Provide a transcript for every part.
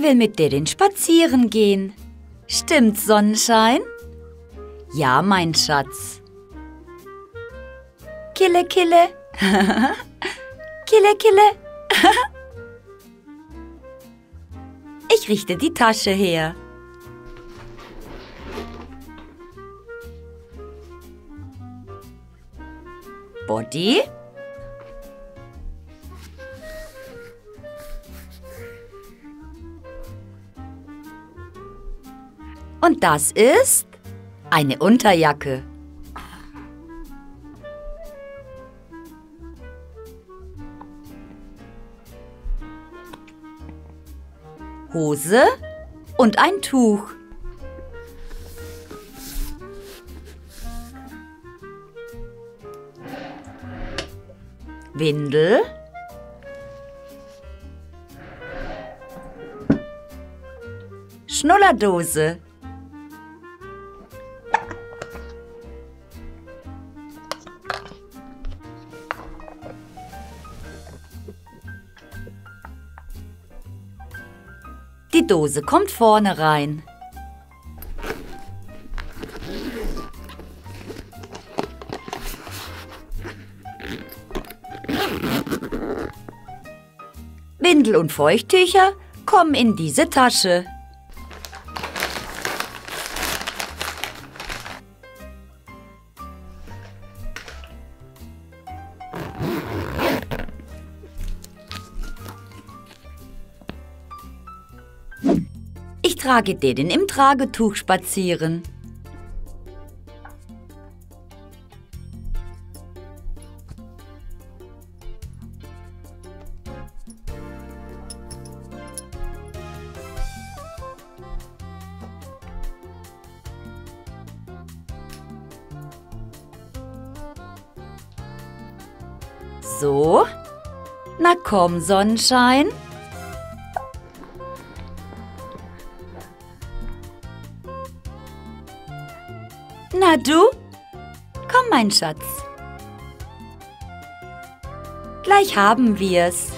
Ich will mit Didin spazieren gehen. Stimmt's, Sonnenschein? Ja, mein Schatz. Kille, Kille. Kille, Kille. Ich richte die Tasche her. Body. Und das ist eine Unterjacke. Hose und ein Tuch. Windel. Schnullerdose. Die Dose kommt vorne rein. Windel und Feuchttücher kommen in diese Tasche. Ich trage Didin im Tragetuch spazieren. So, na komm, Sonnenschein. Na du? Komm, mein Schatz. Gleich haben wir's.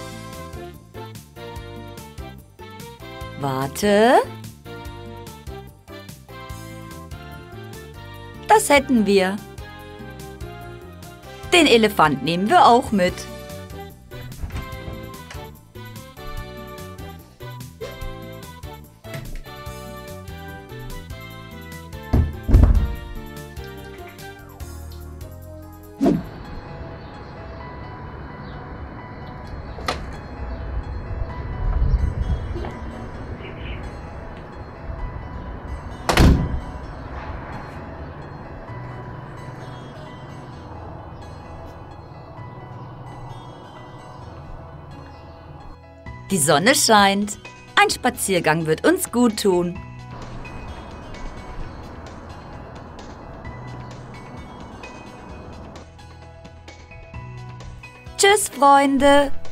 Warte. Das hätten wir. Den Elefant nehmen wir auch mit. Die Sonne scheint. Ein Spaziergang wird uns gut tun. Tschüss, Freunde.